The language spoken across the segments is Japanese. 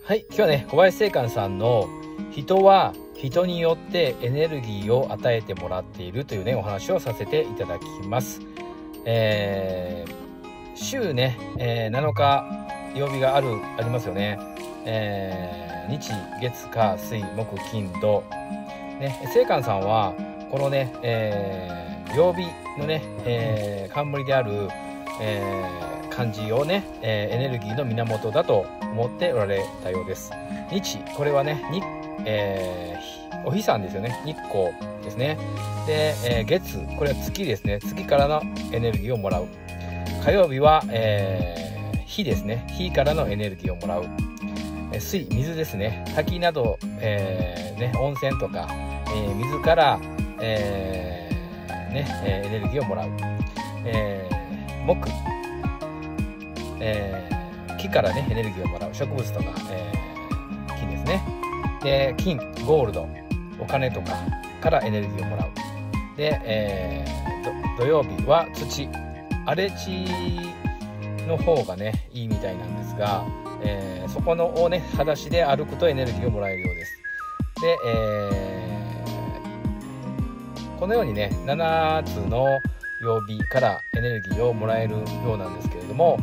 はい、今日はね、小林正観さんの人は人によってエネルギーを与えてもらっているというね、お話をさせていただきます。週ね、7日曜日がありますよね。日、月、火、水、木、金、土。ね、正観さんは、このね、曜日のね、冠である、漢字をね、エネルギーの源だと思っておられたようです。日、これはね、お日さんですよね。日光ですね。で、月、これは月ですね。月からのエネルギーをもらう。火曜日は、火ですね。火からのエネルギーをもらう。水、水ですね。滝など、温泉とか、水から、エネルギーをもらう。木、木からねエネルギーをもらう植物とか、木ですね。で、金、ゴールド、お金とかからエネルギーをもらう。で、土曜日は土、荒れ地の方がねいいみたいなんですが、そこのをね裸足で歩くとエネルギーをもらえるようです。で、このようにね7つの曜日からエネルギーをもらえるようなんですけれども、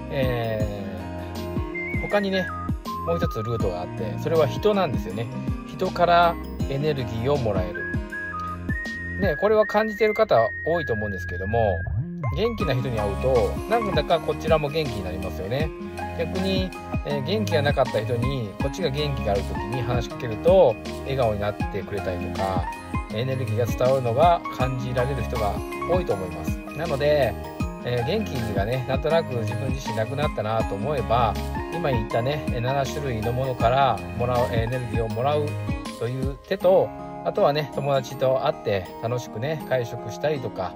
他にねもう一つルートがあって、それは人なんですよね。人からエネルギーをもらえる。ね、これは感じている方多いと思うんですけども、元気な人に会うとなんだかこちらも元気になりますよね。逆に、元気がなかった人にこっちが元気がある時に話しかけると笑顔になってくれたりとか、エネルギーが伝わるのが感じられる人が多いと思います。なので、元気がねなんとなく自分自身なくなったなと思えば、今言ったね7種類のものからもらうエネルギーをもらうという手と、あとはね友達と会って楽しくね会食したりとか、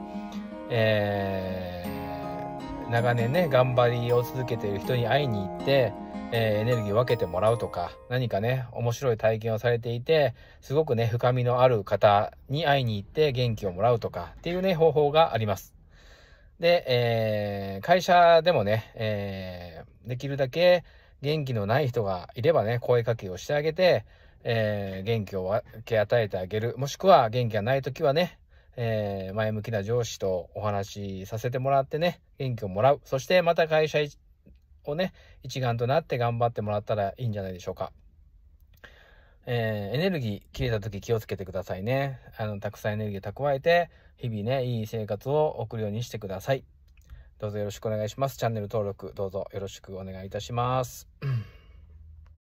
長年ね頑張りを続けている人に会いに行って、エネルギーを分けてもらうとか、何かね面白い体験をされていてすごくね深みのある方に会いに行って元気をもらうとかっていうね方法があります。で、会社でもね、できるだけ元気のない人がいればね声かけをしてあげて、元気を分け与えてあげる。もしくは元気がない時はね、前向きな上司とお話しさせてもらってね元気をもらう。そしてまた会社をね一丸となって頑張ってもらったらいいんじゃないでしょうか。エネルギー切れた時気をつけてくださいね。たくさんエネルギーを蓄えて日々ねいい生活を送るようにしてください。どうぞよろしくお願いします。チャンネル登録どうぞよろしくお願いいたします。